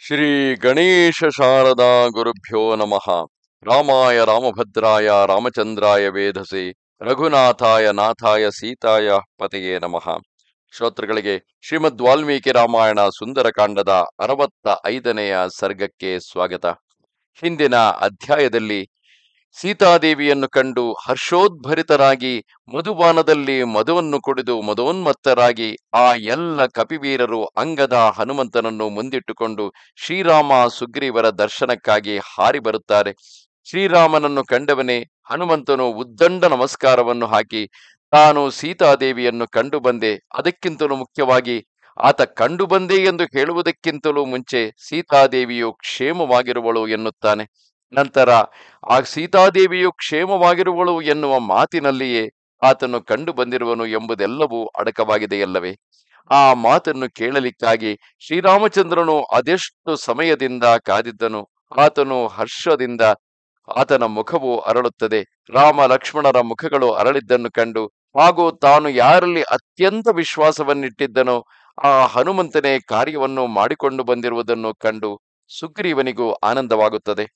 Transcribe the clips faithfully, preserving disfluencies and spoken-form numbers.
ಶ್ರೀ ಗಣೇಶ ಶಾರದಾ ಗುರುಭ್ಯೋ ನಮಃ. ರಾಮಾಯ ರಾಮಭದ್ರಾಯ ರಾಮಚಂದ್ರಾಯ ವೇಧಸೆ ರಘುನಾಥಾಯ ನಾಥಾಯ ಸೀತಾಯ ಪತೆಯೇ ನಮಃ. ಶ್ರೋತೃಗಳಿಗೆ ಶ್ರೀಮದ್ ವಾಲ್ಮೀಕಿ ರಾಮಾಯಣ ಸುಂದರಕಾಂಡದ ಅರವತ್ತ ಐದನೆಯ ಸರ್ಗಕ್ಕೆ ಸ್ವಾಗತ. ಹಿಂದಿನ ಅಧ್ಯಾಯದಲ್ಲಿ ಸೀತಾದೇವಿಯನ್ನು ಕಂಡು ಹರ್ಷೋದ್ಭರಿತರಾಗಿ ಮಧುಪಾನದಲ್ಲಿ ಮಧುವನ್ನು ಕುಡಿದು ಮದೋನ್ಮತ್ತರಾಗಿ ಆ ಎಲ್ಲ ಕಪಿವೀರರು ಅಂಗದ ಹನುಮಂತನನ್ನು ಮುಂದಿಟ್ಟುಕೊಂಡು ಶ್ರೀರಾಮ ಸುಗ್ರೀವರ ದರ್ಶನಕ್ಕಾಗಿ ಹಾರಿ ಬರುತ್ತಾರೆ. ಶ್ರೀರಾಮನನ್ನು ಕಂಡವನೇ ಹನುಮಂತನು ಉದ್ದಂಡ ನಮಸ್ಕಾರವನ್ನು ಹಾಕಿ ತಾನು ಸೀತಾದೇವಿಯನ್ನು ಕಂಡು ಬಂದೆ, ಅದಕ್ಕಿಂತಲೂ ಮುಖ್ಯವಾಗಿ ಆತ ಕಂಡು ಬಂದೆ ಎಂದು ಹೇಳುವುದಕ್ಕಿಂತಲೂ ಮುಂಚೆ ಸೀತಾದೇವಿಯು ಕ್ಷೇಮವಾಗಿರುವಳು ಎನ್ನುತ್ತಾನೆ. ನಂತರ ಆ ಸೀತಾದೇವಿಯು ಕ್ಷೇಮವಾಗಿರುವಳು ಎನ್ನುವ ಮಾತಿನಲ್ಲಿಯೇ ಆತನು ಕಂಡು ಬಂದಿರುವನು ಎಂಬುದೆಲ್ಲವೂ ಅಡಕವಾಗಿದೆಯಲ್ಲವೇ? ಆ ಮಾತನ್ನು ಕೇಳಲಿಕ್ಕಾಗಿ ಶ್ರೀರಾಮಚಂದ್ರನು ಅದೆಷ್ಟು ಸಮಯದಿಂದ ಕಾದಿದ್ದನು. ಆತನು ಹರ್ಷದಿಂದ ಆತನ ಮುಖವು ಅರಳುತ್ತದೆ. ರಾಮ ಲಕ್ಷ್ಮಣರ ಮುಖಗಳು ಅರಳಿದ್ದನ್ನು ಕಂಡು ಹಾಗೂ ತಾನು ಯಾರಲ್ಲಿ ಅತ್ಯಂತ ವಿಶ್ವಾಸವನ್ನಿಟ್ಟಿದ್ದನೋ ಆ ಹನುಮಂತನೇ ಕಾರ್ಯವನ್ನು ಮಾಡಿಕೊಂಡು ಬಂದಿರುವುದನ್ನು ಕಂಡು ಸುಗ್ರೀವನಿಗೂ ಆನಂದವಾಗುತ್ತದೆ.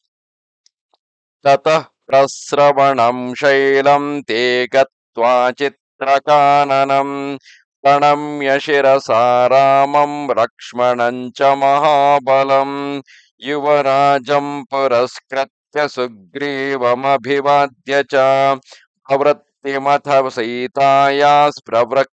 ತತಃ ಪ್ರಸ್ರವಣಂ ಶೈಲಂ ತೇ ಗತ್ವಾ ಚಿತ್ರಕಾನನಂ ಪ್ರಣಮ್ಯ ಶಿರಸಾ ರಾಮಂ ಲಕ್ಷ್ಮಣಂಚ ಮಹಾಬಲಂ ಯುವರಾಜಂ ಪುರಸ್ಕೃತ್ಯ ಸುಗ್ರೀವಮಭಿವಾದ್ಯ ಚ ಪ್ರವೃತ್ತಿಮಥ ಸೀತಾಯಾಸ್ ಪ್ರವೃಕ್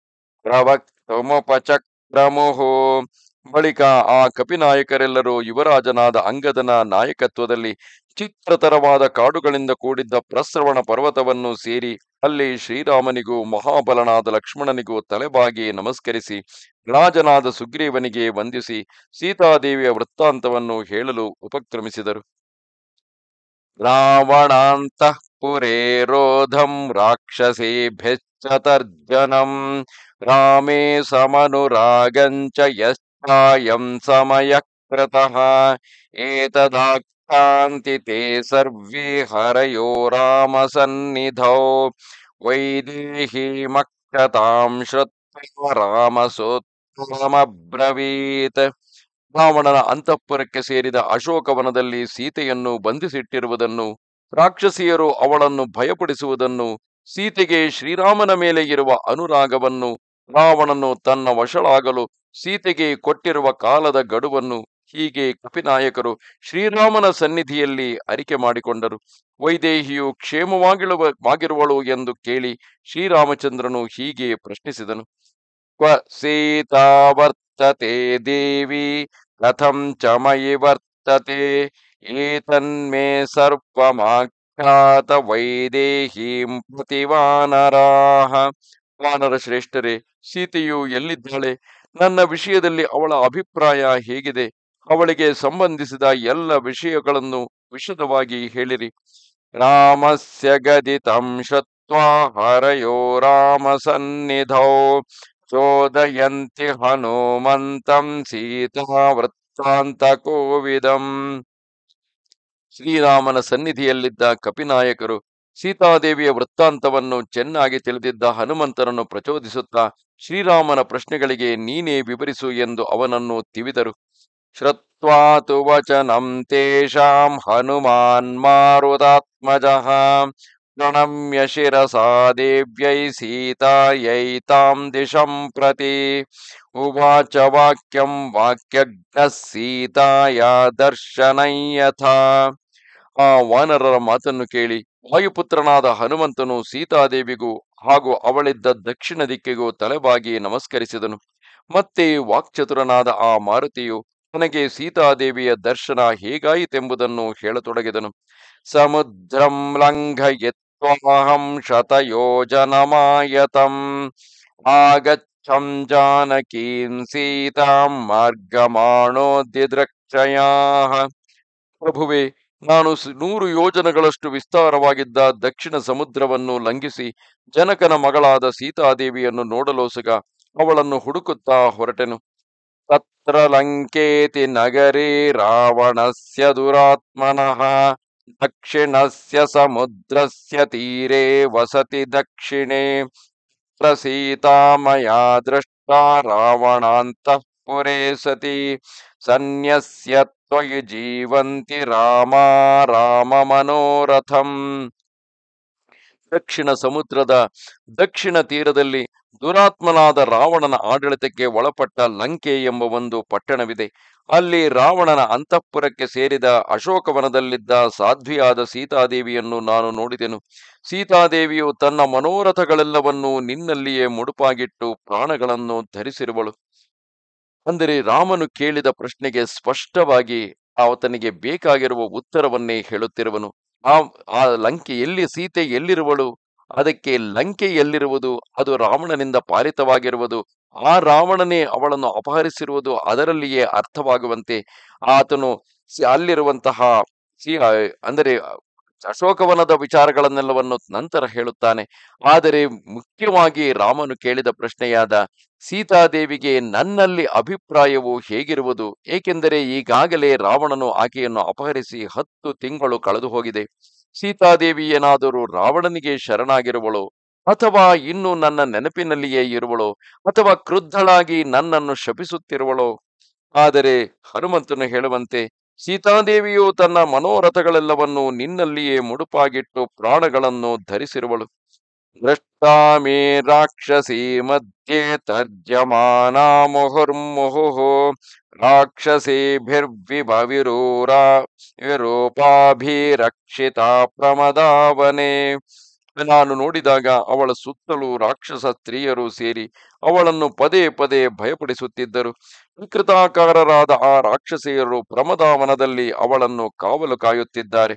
ಪ್ರವಕ್ತುಮುಪಚಕ್ರಮುಃ. ಬಳಿಕ ಆ ಕಪಿನಾಯಕರೆಲ್ಲರೂ ಯುವರಾಜನಾದ ಅಂಗದನ ನಾಯಕತ್ವದಲ್ಲಿ ಚಿತ್ರತರವಾದ ಕಾಡುಗಳಿಂದ ಕೂಡಿದ್ದ ಪ್ರಸ್ರವಣ ಪರ್ವತವನ್ನು ಸೇರಿ ಅಲ್ಲಿ ಶ್ರೀರಾಮನಿಗೂ ಮಹಾಬಲನಾದ ಲಕ್ಷ್ಮಣನಿಗೂ ತಲೆಬಾಗಿ ನಮಸ್ಕರಿಸಿ ರಾಜನಾದ ಸುಗ್ರೀವನಿಗೆ ವಂದಿಸಿ ಸೀತಾದೇವಿಯ ವೃತ್ತಾಂತವನ್ನು ಹೇಳಲು ಉಪಕ್ರಮಿಸಿದರು. ರಾವಣಾಂತಃ ಪುರೇ ರೋಧಂ ರಾಕ್ಷಸೇಭ್ಯಶ್ಚತರ್ಜನಂ ರಾಮೇ ಸಮನುರಾಗಂಚ ಯಶ್ಚಾಯಂ ಸಮಯ ಕೃತಃ ಏತದಾಕ್ರಾಂತಿ ತೇ ಸರ್ವೇ ಹರಯೋ ರಾಮ ಸನ್ನಿಧೌ ವೈದೇಹೀಮಕ್ಷತಾಂ ಶ್ರುತ್ವಾ ರಾಮಸೋತ್ತರಮಬ್ರವೀತ್. ರಾವಣನ ಅಂತಃಪುರಕ್ಕೆ ಸೇರಿದ ಅಶೋಕವನದಲ್ಲಿ ಸೀತೆಯನ್ನು ಬಂಧಿಸಿಟ್ಟಿರುವುದನ್ನು, ರಾಕ್ಷಸಿಯರು ಅವಳನ್ನು ಭಯಪಡಿಸುವುದನ್ನು, ಸೀತೆಗೆ ಶ್ರೀರಾಮನ ಮೇಲೆ ಇರುವ ಅನುರಾಗವನ್ನು, ರಾವಣನು ತನ್ನ ವಶಳಾಗಲು ಸೀತೆಗೆ ಕೊಟ್ಟಿರುವ ಕಾಲದ ಗಡುವನ್ನು ಹೀಗೆ ಕಪಿನಾಯಕರು ಶ್ರೀರಾಮನ ಸನ್ನಿಧಿಯಲ್ಲಿ ಅರಿಕೆ ಮಾಡಿಕೊಂಡರು. ವೈದೇಹಿಯು ಕ್ಷೇಮವಾಗಿರುವಳು ಎಂದು ಕೇಳಿ ಶ್ರೀರಾಮಚಂದ್ರನು ಹೀಗೆ ಪ್ರಶ್ನಿಸಿದನು. ಕ್ವ ಸೀತಾ ವರ್ತತೆ ದೇವಿ ಕಥಂ ಚ ಮಯಿ ವರ್ತತೆ ಏತನ್ಮೇ ಸರ್ವಮಾಖ್ಯಾತ ವೈದೇಹೀಂ ಪ್ರತಿವಾನರಾಹ. ವಾನರ ಶ್ರೇಷ್ಠರೇ, ಸೀತೆಯು ಎಲ್ಲಿದ್ದಾಳೆ? ನನ್ನ ವಿಷಯದಲ್ಲಿ ಅವಳ ಅಭಿಪ್ರಾಯ ಹೇಗಿದೆ? ಅವಳಿಗೆ ಸಂಬಂಧಿಸಿದ ಎಲ್ಲ ವಿಷಯಗಳನ್ನು ವಿಶದವಾಗಿ ಹೇಳಿರಿ. ರಾಮಸ್ಯ ಗದಿತಂ ಶ್ರುತ್ವಾ ಹರಯೋ ರಾಮ ಸನ್ನಿಧೌ ಚೋದಯಂತಿ ಹನುಮಂತಂ ಸೀತಾ ವೃತ್ತಾಂತ ಕೋವಿದಂ. ಶ್ರೀರಾಮನ ಸನ್ನಿಧಿಯಲ್ಲಿದ್ದ ಕಪಿನಾಯಕರು ಸೀತಾದೇವಿಯ ವೃತ್ತಾಂತವನ್ನು ಚೆನ್ನಾಗಿ ತಿಳಿದಿದ್ದ ಹನುಮಂತನನ್ನು ಪ್ರಚೋದಿಸುತ್ತಾ ಶ್ರೀರಾಮನ ಪ್ರಶ್ನೆಗಳಿಗೆ ನೀನೇ ವಿವರಿಸು ಎಂದು ಅವನನ್ನು ತಿವಿದರು. ಶ್ರುತ್ವಾ ತು ವಚನಂ ತೇಷಾಂ ಹನುಮಾನ್ ಮಾರುತಾತ್ಮಜಃ ಪ್ರಣಮ್ಯ ಶಿರಸಾ ದೇವ್ಯೈ ಸೀತಾಯೈ ತಾಂ ದಿಶಂ ಪ್ರತಿ ಉವಾಚ ವಾಕ್ಯಂ ವಾಕ್ಯಜ್ಞಃ ಸೀತಾಯ ದರ್ಶನಂ ಯಥಾ. ಆ ವಾನರರ ಮಾತನ್ನು ಕೇಳಿ ವಾಯುಪುತ್ರನಾದ ಹನುಮಂತನು ಸೀತಾದೇವಿಗೂ ಹಾಗೂ ಅವಳಿದ್ದ ದಕ್ಷಿಣ ದಿಕ್ಕಿಗೂ ತಲೆಬಾಗಿ ನಮಸ್ಕರಿಸಿದನು. ಮತ್ತೆ ವಾಕ್ಚತುರನಾದ ಆ ಮಾರುತಿಯು ತನಗೆ ಸೀತಾದೇವಿಯ ದರ್ಶನ ಹೇಗಾಯಿತೆಂಬುದನ್ನು ಹೇಳತೊಡಗಿದನು. ಸಮುದ್ರಂ ಲಂಘಯಿತ್ವಾಹಂ ಶತಯೋಜನಮಾಯತಂ ಆಗಚ್ಚಂ ಜಾನಕೀಂ ಸೀತಾಂ ಮಾರ್ಗಮಾಣೋದ್ಯದ್ರಕ್ಷಯಾಃ. ಪ್ರಭುವೇ, ನಾನು ನೂರು ಯೋಜನಗಳಷ್ಟು ವಿಸ್ತಾರವಾಗಿದ್ದ ದಕ್ಷಿಣ ಸಮುದ್ರವನ್ನು ಲಂಘಿಸಿ ಜನಕನ ಮಗಳಾದ ಸೀತಾದೇವಿಯನ್ನು ನೋಡಲೋಸುಗ ಅವಳನ್ನು ಹುಡುಕುತ್ತಾ ಹೊರಟೆನು. ತತ್ರ ಲಂಕೇತಿ ನಗರೇ ರಾವಣಸ್ಯ ದುರಾತ್ಮನಃ ದಕ್ಷಿಣಸ್ಯ ಸಮುದ್ರಸ್ಯ ತೀರೆ ವಸತಿ ದಕ್ಷಿಣೆ ಸೀತಾ ಮಯಾ ದೃಷ್ಟಾ ರಾವಣಾಂತಃಪುರೇ ಸತಿ ಸನ್ಯಸ್ಯ ತ್ವಯಿ ಜೀವಂತಿ ರಾಮ ರಾಮ ಮನೋರಥಂ. ದಕ್ಷಿಣ ಸಮುದ್ರದ ದಕ್ಷಿಣ ತೀರದಲ್ಲಿ ದುರಾತ್ಮನಾದ ರಾವಣನ ಆಡಳಿತಕ್ಕೆ ಒಳಪಟ್ಟ ಲಂಕೆ ಎಂಬ ಒಂದು ಪಟ್ಟಣವಿದೆ. ಅಲ್ಲಿ ರಾವಣನ ಅಂತಃಪುರಕ್ಕೆ ಸೇರಿದ ಅಶೋಕವನದಲ್ಲಿದ್ದ ಸಾಧ್ವಿಯಾದ ಸೀತಾದೇವಿಯನ್ನು ನಾನು ನೋಡಿದೆನು. ಸೀತಾದೇವಿಯು ತನ್ನ ಮನೋರಥಗಳೆಲ್ಲವನ್ನೂ ನಿನ್ನಲ್ಲಿಯೇ ಮುಡುಪಾಗಿಟ್ಟು ಪ್ರಾಣಗಳನ್ನು ಧರಿಸಿರುವಳು. ಅಂದರೆ ರಾಮನು ಕೇಳಿದ ಪ್ರಶ್ನೆಗೆ ಸ್ಪಷ್ಟವಾಗಿ ಆತನಿಗೆ ಬೇಕಾಗಿರುವ ಉತ್ತರವನ್ನೇ ಹೇಳುತ್ತಿರುವನು. ಆ ಆ ಲಂಕೆ ಎಲ್ಲಿ, ಸೀತೆ ಎಲ್ಲಿರುವಳು, ಅದಕ್ಕೆ ಲಂಕೆ ಎಲ್ಲಿರುವುದು, ಅದು ರಾವಣನಿಂದ ಪಾಲಿತವಾಗಿರುವುದು, ಆ ರಾವಣನೇ ಅವಳನ್ನು ಅಪಹರಿಸಿರುವುದು ಅದರಲ್ಲಿಯೇ ಅರ್ಥವಾಗುವಂತೆ ಆತನು ಸಿ- ಅಲ್ಲಿರುವಂತಹ ಸಿ ಅಂದರೆ ಅಶೋಕವನದ ವಿಚಾರಗಳನ್ನೆಲ್ಲವನ್ನು ನಂತರ ಹೇಳುತ್ತಾನೆ. ಆದರೆ ಮುಖ್ಯವಾಗಿ ರಾಮನು ಕೇಳಿದ ಪ್ರಶ್ನೆಯಾದ ಸೀತಾದೇವಿಗೆ ನನ್ನಲ್ಲಿ ಅಭಿಪ್ರಾಯವು ಹೇಗಿರುವುದು, ಏಕೆಂದರೆ ಈಗಾಗಲೇ ರಾವಣನು ಆಕೆಯನ್ನು ಅಪಹರಿಸಿ ಹತ್ತು ತಿಂಗಳು ಕಳೆದು ಹೋಗಿದೆ. ಸೀತಾದೇವಿ ಏನಾದರೂ ರಾವಣನಿಗೆ ಶರಣಾಗಿರುವಳೋ, ಅಥವಾ ಇನ್ನು ನನ್ನ ನೆನಪಿನಲ್ಲಿಯೇ ಇರುವಳೋ, ಅಥವಾ ಕ್ರುದ್ಧಳಾಗಿ ನನ್ನನ್ನು ಶಪಿಸುತ್ತಿರುವಳೋ? ಆದರೆ ಹನುಮಂತನು ಹೇಳುವಂತೆ ಸೀತಾದೇವಿಯು ತನ್ನ ಮನೋರಥಗಳೆಲ್ಲವನ್ನು ನಿನ್ನಲ್ಲಿಯೇ ಮುಡುಪಾಗಿಟ್ಟು ಪ್ರಾಣಗಳನ್ನು ಧರಿಸಿರುವಳು. ದೃಷ್ಟಾ ಮೇ ರಾಕ್ಷಸಿ ಮಧ್ಯೆ ತರ್ಜಮಾನಾ ಮುಹುರ್ಮುಹುಃ ರಾಕ್ಷಸೇಭಿರ್ವಿಭವಿರೂರಾ ವಿರೂಪಾಭಿರಕ್ಷಿತಾ ಪ್ರಮದಾವನೆ. ನಾನು ನೋಡಿದಾಗ ಅವಳ ಸುತ್ತಲೂ ರಾಕ್ಷಸ ಸ್ತ್ರೀಯರು ಸೇರಿ ಅವಳನ್ನು ಪದೇ ಪದೇ ಭಯಪಡಿಸುತ್ತಿದ್ದರು. ವಿಕೃತಾಕಾರರಾದ ಆ ರಾಕ್ಷಸಿಯರು ಪ್ರಮದಾವನದಲ್ಲಿ ಅವಳನ್ನು ಕಾವಲು ಕಾಯುತ್ತಿದ್ದಾರೆ.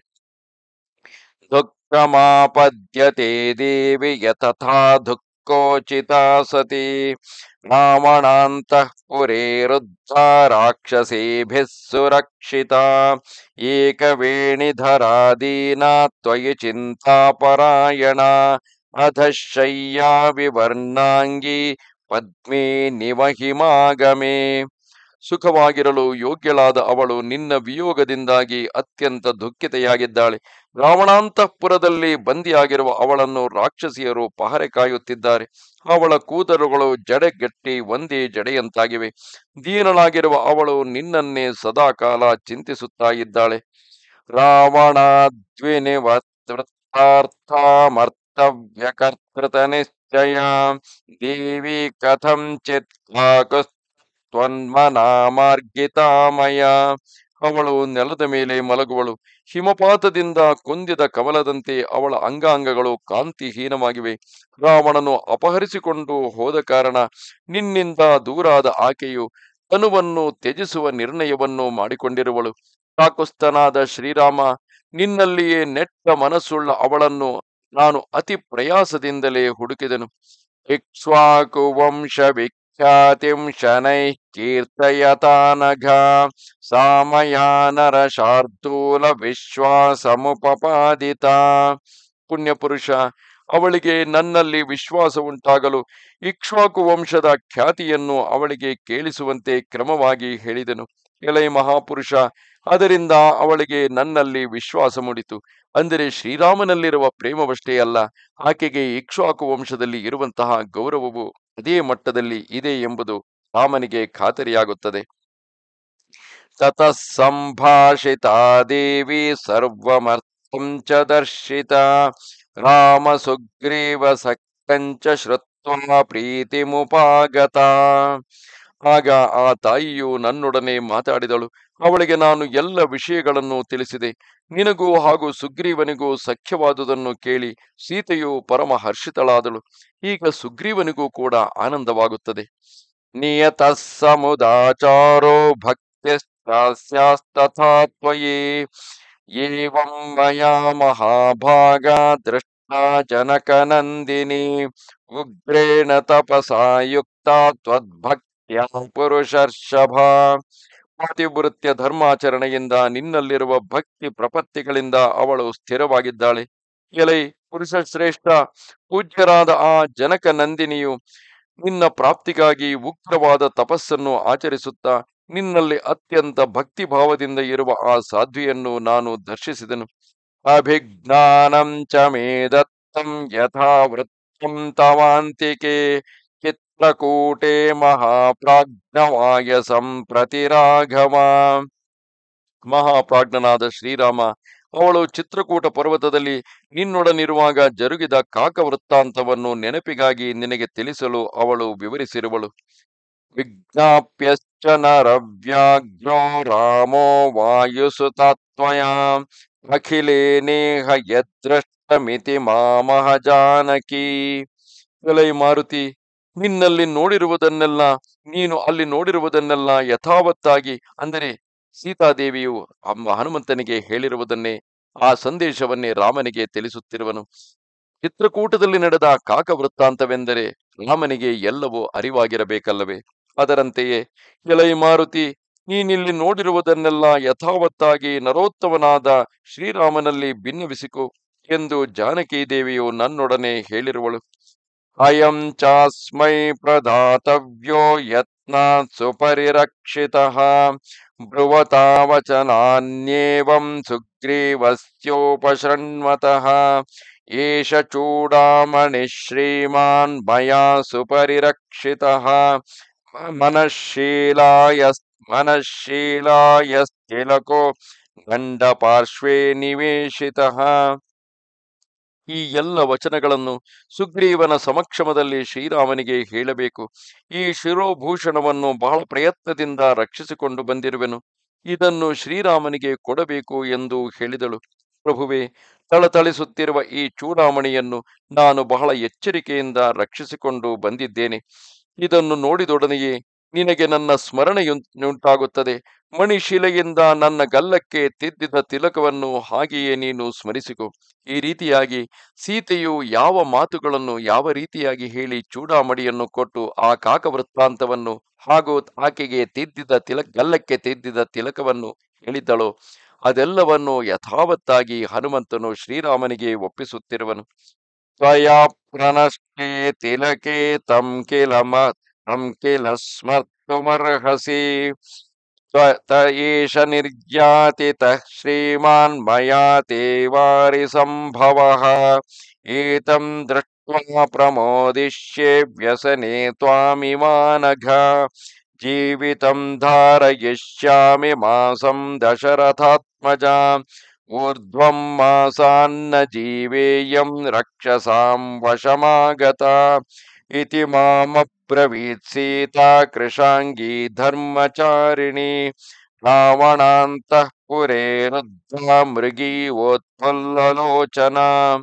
ದುಃಖಮಾಪದ್ಯತೆ ದೇವಿ ಯತಥಾ ದುಃಖೋಚಿತಾ ಸತಿ ರಾವಣಾಂತಃಪುರೇ ರುದ್ಧ ರಾಕ್ಷಸೇಭಿಃ ಸುರಕ್ಷಿತಾ ಏಕವೇಣಿಧರಾ ದೀನಾ ತ್ವಯಿ ಚಿಂತಾಪರಾಯಣ ಅಧಶಯ್ಯಾ ವಿವರ್ಣಾಂಗಿ ಪದ್ಮೇ ನಿವಹಿಮಾಗಮೇ. ಸುಖವಾಗಿರಲು ಯೋಗ್ಯಳಾದ ಅವಳು ನಿನ್ನ ವಿಯೋಗದಿಂದಾಗಿ ಅತ್ಯಂತ ದುಃಖಿತೆಯಾಗಿದ್ದಾಳೆ. ರಾವಣಾಂತಃಪುರದಲ್ಲಿ ಬಂದಿಯಾಗಿರುವ ಅವಳನ್ನು ರಾಕ್ಷಸಿಯರು ಪಹರೆ ಕಾಯುತ್ತಿದ್ದಾರೆ. ಅವಳ ಕೂದಲುಗಳು ಜಡೆಗಟ್ಟಿ ಒಂದೇ ಜಡೆಯಂತಾಗಿವೆ. ದೀನಳಾಗಿರುವ ಅವಳು ನಿನ್ನನ್ನೇ ಸದಾಕಾಲ ಚಿಂತಿಸುತ್ತಾ ಇದ್ದಾಳೆ. ರಾವಣಾದ್ವಿನಿವೃತ್ತಾರ್ಥಮರ್ತವ್ಯಕರ್ತೃತ ನಿಶ್ಚಯ ದೇವಿ ಕಥಂಚಿತ್ ತ್ವನ್ಮನಾಮಾರ್ಗಿತಾಮಯ. ಅವಳು ನೆಲದ ಮೇಲೆ ಮಲಗುವಳು. ಹಿಮಪಾತದಿಂದ ಕೊಂದಿದ ಕಮಲದಂತೆ ಅವಳ ಅಂಗಾಂಗಗಳು ಕಾಂತಿಹೀನವಾಗಿವೆ. ರಾವಣನು ಅಪಹರಿಸಿಕೊಂಡು ಹೋದ ಕಾರಣ ನಿನ್ನಿಂದ ದೂರಾದ ಆಕೆಯು ತನುವನ್ನು ತ್ಯಜಿಸುವ ನಿರ್ಣಯವನ್ನು ಮಾಡಿಕೊಂಡಿರುವಳು. ಕಾಕುಸ್ಥನಾದ ಶ್ರೀರಾಮ, ನಿನ್ನಲ್ಲಿಯೇ ನೆಟ್ಟ ಮನಸ್ಸುಳ್ಳ ಅವಳನ್ನು ನಾನು ಅತಿ ಪ್ರಯಾಸದಿಂದಲೇ ಹುಡುಕಿದೆನು. ಇಕ್ಷ್ವಾಕು ವಂಶ ವಿಖ್ಯಾತಿಂ ಶನೈಃ ಕೀರ್ತಯತಾನಘ ಸಾಮಯಾ ನರಶಾರ್ದೂಲ ವಿಶ್ವಾಸಮುಪಪಾದಿತ. ಪುಣ್ಯಪುರುಷ, ಅವಳಿಗೆ ನನ್ನಲ್ಲಿ ವಿಶ್ವಾಸ ಉಂಟಾಗಲು ಇಕ್ಷ್ವಾಕು ವಂಶದ ಖ್ಯಾತಿಯನ್ನು ಅವಳಿಗೆ ಕೇಳಿಸುವಂತೆ ಕ್ರಮವಾಗಿ ಹೇಳಿದೆನು. ಎಲೈ ಮಹಾಪುರುಷ, ಅದರಿಂದ ಅವಳಿಗೆ ನನ್ನಲ್ಲಿ ವಿಶ್ವಾಸ ಮೂಡಿತು. ಅಂದರೆ ಶ್ರೀರಾಮನಲ್ಲಿರುವ ಪ್ರೇಮವಷ್ಟೇ ಅಲ್ಲ, ಆಕೆಗೆ ಇಕ್ಷ್ವಾಕು ವಂಶದಲ್ಲಿ ಇರುವಂತಹ ಗೌರವವು ಅದೇ ಮಟ್ಟದಲ್ಲಿ ಇದೆ ಎಂಬುದು ರಾಮನಿಗೆ ಖಾತರಿಯಾಗುತ್ತದೆ. ತತಃ ಸಂಭಾಷಿತಾ ದೇವಿ ಸರ್ವಮರ್ಥಂ ಚ ದರ್ಶಿತಾ ರಾಮ ಸುಗ್ರೀವ ಸಖ್ಯಂಚ ಶ್ರುತ್ವಾ ಪ್ರೀತಿಮುಪಾಗತ. ಆಗ ಆ ತಾಯಿಯು ನನ್ನೊಡನೆ ಮಾತಾಡಿದಳು. ಅವಳಿಗೆ ನಾನು ಎಲ್ಲ ವಿಷಯಗಳನ್ನು ತಿಳಿಸಿದೆ. ನಿನಗೂ ಹಾಗೂ ಸುಗ್ರೀವನಿಗೂ ಸಖ್ಯವಾದುದನ್ನು ಕೇಳಿ ಸೀತೆಯು ಪರಮ ಹರ್ಷಿತಳಾದಳು. ಈಗ ಸುಗ್ರೀವನಿಗೂ ಕೂಡ ಆನಂದವಾಗುತ್ತದೆ. ನಿಯತಃ ಸಮುದಾಚಾರೋ ಭಕ್ತಿಶ್ಚಾಸ್ಯಾಸ್ತಥಾ ತ್ವಯಿ ಏವಂ ಮಯಾ ಮಹಾಭಾಗ ದೃಷ್ಟಾ ಜನಕನಂದಿನಿ ಉಗ್ರೇಣ ತಪಸಾ ಯುಕ್ತಾ ತ್ವದ್ಭಕ್ತ್ಯಾ ಪುರುಷರ್ಷಭ. ಪಾತಿವೃತ್ಯ ಧರ್ಮಾಚರಣೆಯಿಂದ ನಿನ್ನಲ್ಲಿರುವ ಭಕ್ತಿ ಪ್ರಪತ್ತಿಗಳಿಂದ ಅವಳು ಸ್ಥಿರವಾಗಿದ್ದಾಳೆ. ಎಲೈ ಪುರುಷ ಶ್ರೇಷ್ಠ, ಪೂಜ್ಯರಾದ ಆ ಜನಕ ನಂದಿನಿಯು ನಿನ್ನ ಪ್ರಾಪ್ತಿಗಾಗಿ ಉಗ್ರವಾದ ತಪಸ್ಸನ್ನು ಆಚರಿಸುತ್ತಾ ನಿನ್ನಲ್ಲಿ ಅತ್ಯಂತ ಭಕ್ತಿ ಭಾವದಿಂದ ಇರುವ ಆ ಸಾಧ್ವಿಯನ್ನು ನಾನು ದರ್ಶಿಸಿದೆನು. ಅಭಿಜ್ಞಾನಂ ಚ ಮೇ ದತ್ತಂ ಯಥಾ ವೃತ್ತಂ ತವಾಂತಿಕೆ ಚಿತ್ರಕೂಟೆ ಮಹಾಪ್ರಾಜ್ಞವಾಯಸಂ ಪ್ರತಿರಾಘವ. ಮಹಾಪ್ರಾಜ್ಞನಾದ ಶ್ರೀರಾಮ, ಅವಳು ಚಿತ್ರಕೂಟ ಪರ್ವತದಲ್ಲಿ ನಿನ್ನೊಡನಿರುವಾಗ ಜರುಗಿದ ಕಾಕ ವೃತ್ತಾಂತವನ್ನು ನೆನಪಿಗಾಗಿ ನಿನಗೆ ತಿಳಿಸಲು ಅವಳು ವಿವರಿಸಿರುವಳು. ವಿಜ್ಞಾಪ್ಯಶ್ಚ ನರವ್ಯಾಘ್ರೋ ರಾಮೋ ವಾಯುಸುತಾತ್ಮಯ ಅಖಿಲೇನೇಹ ಯದೃಷ್ಟಮಿತಿ ಮಾಮಹ ಜಾನಕಿ. ಎಲೈ ಮಾರುತಿ, ನಿನ್ನಲ್ಲಿ ನೋಡಿರುವುದನ್ನೆಲ್ಲ, ನೀನು ಅಲ್ಲಿ ನೋಡಿರುವುದನ್ನೆಲ್ಲ ಯಥಾವತ್ತಾಗಿ, ಅಂದರೆ ಸೀತಾದೇವಿಯು ಅಮ್ಮ ಹನುಮಂತನಿಗೆ ಹೇಳಿರುವುದನ್ನೇ, ಆ ಸಂದೇಶವನ್ನೇ ರಾಮನಿಗೆ ತಿಳಿಸುತ್ತಿರುವನು. ಚಿತ್ರಕೂಟದಲ್ಲಿ ನಡೆದ ಕಾಕ ವೃತ್ತಾಂತವೆಂದರೆ ರಾಮನಿಗೆ ಎಲ್ಲವೂ ಅರಿವಾಗಿರಬೇಕಲ್ಲವೇ? ಅದರಂತೆಯೇ ಎಲೈ ಮಾರುತಿ, ನೀನಿಲ್ಲಿ ನೋಡಿರುವುದನ್ನೆಲ್ಲ ಯಥಾವತ್ತಾಗಿ ನರೋತ್ತಮನಾದ ಶ್ರೀರಾಮನಲ್ಲಿ ಭಿನ್ನವಿಸಿಕೊ ಎಂದು ಜಾನಕಿ ದೇವಿಯು ನನ್ನೊಡನೆ ಹೇಳಿರುವಳು. ಅಯಂ ಚಾಸ್ಮೈ ಪ್ರದಾತವ್ಯೋ ಯತ್ನಾತ್ ಸುಪರಿರಕ್ಷಿತಃ ಬ್ರುವತಾ ವಚನಾನ್ಯೇವಂ ಸುಗ್ರೀವಸ್ಯೋಪಶೃಣ್ವತಃ ಏಷ ಚೂಡಾಮಣಿ ಶ್ರೀಮಾನ್ ಮಯಾ ಸುಪರಿರಕ್ಷಿತಃ ಮನಃಶೀಲಾಯ ಮನಃಶೀಲಾಯಸ್ತಿಲಕೋ ಗಂಡ ಪಾರ್ಶ್ವೇ ನಿವೇಶಿತಃ. ಈ ಎಲ್ಲ ವಚನಗಳನ್ನು ಸುಗ್ರೀವನ ಸಮಕ್ಷಮದಲ್ಲಿ ಶ್ರೀರಾಮನಿಗೆ ಹೇಳಬೇಕು. ಈ ಶಿರೋಭೂಷಣವನ್ನು ಬಹಳ ಪ್ರಯತ್ನದಿಂದ ರಕ್ಷಿಸಿಕೊಂಡು ಬಂದಿರುವೆನು, ಇದನ್ನು ಶ್ರೀರಾಮನಿಗೆ ಕೊಡಬೇಕು ಎಂದು ಹೇಳಿದಳು. ಪ್ರಭುವೇ, ಥಳಥಳಿಸುತ್ತಿರುವ ಈ ಚೂಡಾಮಣಿಯನ್ನು ನಾನು ಬಹಳ ಎಚ್ಚರಿಕೆಯಿಂದ ರಕ್ಷಿಸಿಕೊಂಡು ಬಂದಿದ್ದೇನೆ. ಇದನ್ನು ನೋಡಿದೊಡನೆಯೇ ನಿನಗೆ ನನ್ನ ಸ್ಮರಣೆಯುಂಟಾಗುತ್ತದೆ. ಮಣಿಶಿಲೆಯಿಂದ ನನ್ನ ಗಲ್ಲಕ್ಕೆ ತಿದ್ದಿದ ತಿಲಕವನ್ನು ಹಾಗೆಯೇ ನೀನು ಸ್ಮರಿಸಿಕೊ. ಈ ರೀತಿಯಾಗಿ ಸೀತೆಯು ಯಾವ ಮಾತುಗಳನ್ನು ಯಾವ ರೀತಿಯಾಗಿ ಹೇಳಿ ಚೂಡಾಮಣಿಯನ್ನು ಕೊಟ್ಟು ಆ ಕಾಕ ವೃತ್ತಾಂತವನ್ನು ಹಾಗೂ ಆಕೆಗೆ ತಿದ್ದಿದ ತಿಲಕ ಗಲ್ಲಕ್ಕೆ ತಿದ್ದಿದ ತಿಲಕವನ್ನು ಹೇಳಿದ್ದಳೋ ಅದೆಲ್ಲವನ್ನು ಯಥಾವತ್ತಾಗಿ ಹನುಮಂತನು ಶ್ರೀರಾಮನಿಗೆ ಒಪ್ಪಿಸುತ್ತಿರುವನು. ತ್ವಯಾ ಪ್ರಣಷ್ಟೇ ತಿಲಕೆ ತಂ ಕಿಲ ತಂ ಕಿಲ ಸ್ಮರ್ತುಮರ್ಹಸಿ ತ ಏಷ ನಿರ್ಯಾತಿತಃ ಶ್ರೀಮಾನ್ ಮಯಾ ತೇ ವಾರಿ ಸಂಭವಃ ಏತಂ ದೃಷ್ಟ್ವಾ ಪ್ರಮೋದಿಷ್ಯೆ ವ್ಯಸನೆ ತ್ವಾಮಿಮಾನಘ ಜೀವಿತಂ ಧಾರಯಿಷ್ಯಾಮಿ ಮಾಸಂ ದಶರಥಾತ್ಮಜ ಊರ್ಧ್ವಂ ಮಾಸಾನ್ನ ಜೀವೇಯಂ ರಕ್ಷಸಾಂ ವಶಮಾಗತ ಇತಿ ಮಾಮಬ್ರವೀತ್ ಸೀತಾ ಕೃಶಾಂಗೀ ಧರ್ಮಚಾರಿಣಿ ರಾವಣಾಂತಃ ಪುರೇ ರುದ್ಧ ಮೃಗೀವೋತ್ಫುಲ್ಲಲೋಚನ.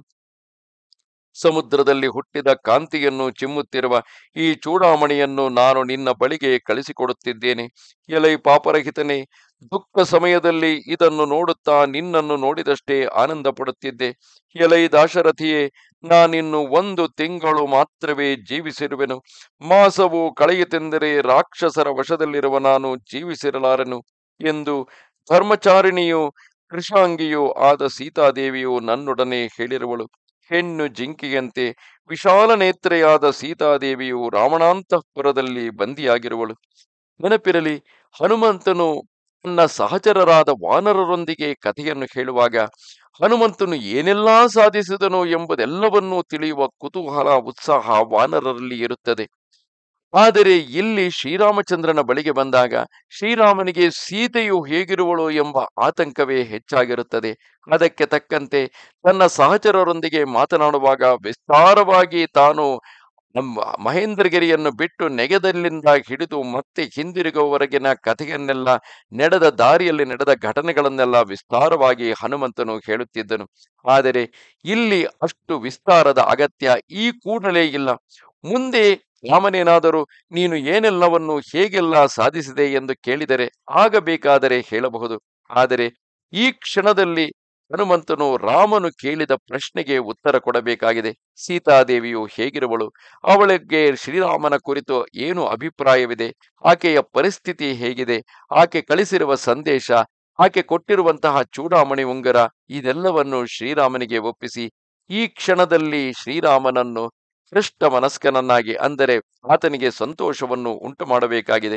ಸಮುದ್ರದಲ್ಲಿ ಹುಟ್ಟಿದ ಕಾಂತಿಯನ್ನು ಚಿಮ್ಮುತ್ತಿರುವ ಈ ಚೂಡಾಮಣಿಯನ್ನು ನಾನು ನಿನ್ನ ಬಳಿಗೆ ಕಳಿಸಿಕೊಡುತ್ತಿದ್ದೇನೆ. ಎಲೈ ಪಾಪರಹಿತನೇ, ದುಃಖ ಸಮಯದಲ್ಲಿ ಇದನ್ನು ನೋಡುತ್ತಾ ನಿನ್ನನ್ನು ನೋಡಿದಷ್ಟೇ ಆನಂದ ಪಡುತ್ತಿದ್ದೆ. ಎಲೈ ದಾಶರಥಿಯೇ, ನಾನಿನ್ನು ಒಂದು ತಿಂಗಳು ಮಾತ್ರವೇ ಜೀವಿಸಿರುವೆನು. ಮಾಸವು ಕಳೆಯಿತೆಂದರೆ ರಾಕ್ಷಸರ ವಶದಲ್ಲಿರುವ ನಾನು ಜೀವಿಸಿರಲಾರೆನು ಎಂದು ಧರ್ಮಚಾರಿಣಿಯು ಕೃಶಾಂಗಿಯೂ ಆದ ಸೀತಾದೇವಿಯು ನನ್ನೊಡನೆ ಹೇಳಿರುವಳು. ಹೆಣ್ಣು ಜಿಂಕೆಯಂತೆ ವಿಶಾಲ ನೇತ್ರೆಯಾದ ಸೀತಾದೇವಿಯು ರಾವಣಾಂತಃಪುರದಲ್ಲಿ ಬಂದಿಯಾಗಿರುವಳು. ನೆನಪಿರಲಿ, ಹನುಮಂತನು ತನ್ನ ಸಹಚರರಾದ ವಾನರರೊಂದಿಗೆ ಕಥೆಯನ್ನು ಹೇಳುವಾಗ ಹನುಮಂತನು ಏನೆಲ್ಲಾ ಸಾಧಿಸಿದನು ಎಂಬುದೆಲ್ಲವನ್ನೂ ತಿಳಿಯುವ ಕುತೂಹಲ ಉತ್ಸಾಹ ವಾನರರಲ್ಲಿ ಇರುತ್ತದೆ. ಆದರೆ ಇಲ್ಲಿ ಶ್ರೀರಾಮಚಂದ್ರನ ಬಳಿಗೆ ಬಂದಾಗ ಶ್ರೀರಾಮನಿಗೆ ಸೀತೆಯು ಹೇಗಿರುವಳು ಎಂಬ ಆತಂಕವೇ ಹೆಚ್ಚಾಗಿರುತ್ತದೆ. ಅದಕ್ಕೆ ತಕ್ಕಂತೆ ತನ್ನ ಸಹಚರರೊಂದಿಗೆ ಮಾತನಾಡುವಾಗ ವಿಸ್ತಾರವಾಗಿ ತಾನು ನಮ್ಮ ಮಹೇಂದ್ರಗಿರಿಯನ್ನು ಬಿಟ್ಟು ನೆಗೆದಲ್ಲಿಂದ ಹಿಡಿದು ಮತ್ತೆ ಹಿಂದಿರುಗುವವರೆಗಿನ ಕಥೆಯನ್ನೆಲ್ಲ, ನಡೆದ ದಾರಿಯಲ್ಲಿ ನಡೆದ ಘಟನೆಗಳನ್ನೆಲ್ಲ ವಿಸ್ತಾರವಾಗಿ ಹನುಮಂತನು ಹೇಳುತ್ತಿದ್ದನು. ಆದರೆ ಇಲ್ಲಿ ಅಷ್ಟು ವಿಸ್ತಾರದ ಅಗತ್ಯ ಈ ಕೂಡಲೇ ಇಲ್ಲ. ಮುಂದೆ ರಾಮನೇನಾದರೂ ನೀನು ಏನೆಲ್ಲವನ್ನು ಹೇಗೆಲ್ಲ ಸಾಧಿಸಿದೆ ಎಂದು ಕೇಳಿದರೆ ಆಗ ಬೇಕಾದರೆ ಹೇಳಬಹುದು. ಆದರೆ ಈ ಕ್ಷಣದಲ್ಲಿ ಹನುಮಂತನು ರಾಮನು ಕೇಳಿದ ಪ್ರಶ್ನೆಗೆ ಉತ್ತರ ಕೊಡಬೇಕಾಗಿದೆ. ಸೀತಾದೇವಿಯು ಹೇಗಿರುವಳು, ಅವಳಿಗೆ ಶ್ರೀರಾಮನ ಕುರಿತು ಏನು ಅಭಿಪ್ರಾಯವಿದೆ, ಆಕೆಯ ಪರಿಸ್ಥಿತಿ ಹೇಗಿದೆ, ಆಕೆ ಕಳಿಸಿರುವ ಸಂದೇಶ, ಆಕೆ ಕೊಟ್ಟಿರುವಂತಹ ಚೂಡಾಮಣಿ ಉಂಗರ, ಇದೆಲ್ಲವನ್ನು ಶ್ರೀರಾಮನಿಗೆ ಒಪ್ಪಿಸಿ ಈ ಕ್ಷಣದಲ್ಲಿ ಶ್ರೀರಾಮನನ್ನು ಹೃಷ್ಟ ಮನಸ್ಕನನ್ನಾಗಿ, ಅಂದರೆ ಆತನಿಗೆ ಸಂತೋಷವನ್ನು ಉಂಟು ಮಾಡಬೇಕಾಗಿದೆ.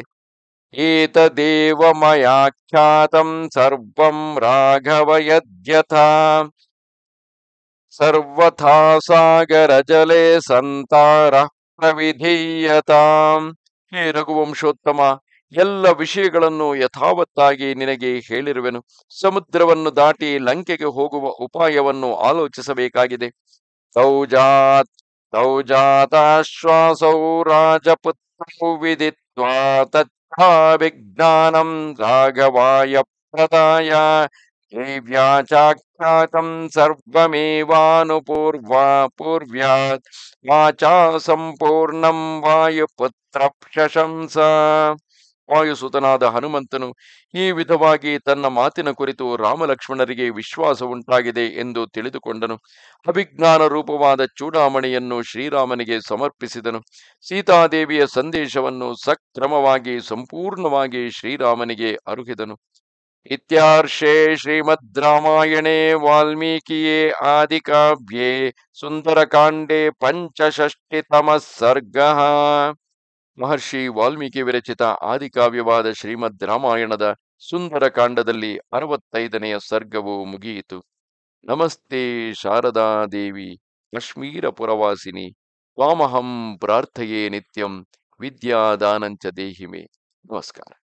ಏತದೇವ ಮಯಾ ಖ್ಯಾತಂ ಸರ್ವಂ ರಾಘವ ಯದ್ಯಥಾ ಸರ್ವಥಾ ಸಾಗರ ಜಲೆ ಸಂತಾರ ಪ್ರವಿಧೀಯತಾಂ. ಹೇ ರಘುವಂಶೋತ್ತಮ, ಎಲ್ಲ ವಿಷಯಗಳನ್ನು ಯಥಾವತ್ತಾಗಿ ನಿನಗೆ ಹೇಳಿರುವೆನು. ಸಮುದ್ರವನ್ನು ದಾಟಿ ಲಂಕೆಗೆ ಹೋಗುವ ಉಪಾಯವನ್ನು ಆಲೋಚಿಸಬೇಕಾಗಿದೆ. ತೌಜಾತ್ ತೌಜಾತಾಶ್ವಾಸೌ ರಾಜಪುತ್ರೌ ವಿದಿತ್ವಾ ತಥಾ ವಿಜ್ಞಾನಂ ರಾಘವಾಯ ಪ್ರದಾಯ ದೇವ್ಯಾ ಚಾಖ್ಯಾತಂ ಸರ್ವಮೇವಾನುಪೂರ್ವಾ ಪೂರ್ವ್ಯಾತ್ ವಾಚಾ ಸಂಪೂರ್ಣಂ ವಾಯುಪುತ್ರ ಶಶಂಸ. ವಾಯುಸುತನಾದ ಹನುಮಂತನು ಈ ವಿಧವಾಗಿ ತನ್ನ ಮಾತಿನ ಕುರಿತು ರಾಮಲಕ್ಷ್ಮಣರಿಗೆ ವಿಶ್ವಾಸ ಉಂಟಾಗಿದೆ ಎಂದು ತಿಳಿದುಕೊಂಡನು. ಅಭಿಜ್ಞಾನ ರೂಪವಾದ ಚೂಡಾಮಣಿಯನ್ನು ಶ್ರೀರಾಮನಿಗೆ ಸಮರ್ಪಿಸಿದನು. ಸೀತಾದೇವಿಯ ಸಂದೇಶವನ್ನು ಸಕ್ರಮವಾಗಿ ಸಂಪೂರ್ಣವಾಗಿ ಶ್ರೀರಾಮನಿಗೆ ಅರುಹಿದನು. ಇತ್ಯಾರ್ಷೇ ಶ್ರೀಮದ್ ರಾಮಾಯಣೇ ವಾಲ್ಮೀಕಿಯೇ ಆದಿಕಾವ್ಯೇ ಸುಂದರಕಾಂಡೇ ಪಂಚಷಷ್ಟಿತಮಃ ಸರ್ಗಃ. ಮಹರ್ಷಿ ವಾಲ್ಮೀಕಿ ವಿರಚಿತ ಆದಿಕಾವ್ಯವಾದ ಶ್ರೀಮದ್ ರಾಮಾಯಣದ ಸುಂದರಕಾಂಡದಲ್ಲಿ ಅರವತ್ತೈದನೆಯ ಸರ್ಗವು ಮುಗಿಯಿತು. ನಮಸ್ತೆ ಶಾರದಾ ದೇವಿ ಕಾಶ್ಮೀರ ಪುರವಾಸಿನಿ. ತ್ವಾಮಹಂ ಪ್ರಾರ್ಥಯೇ ನಿತ್ಯಂ ವಿದ್ಯಾದಾನಂಚ ದೇಹಿಮೆ. ನಮಸ್ಕಾರ.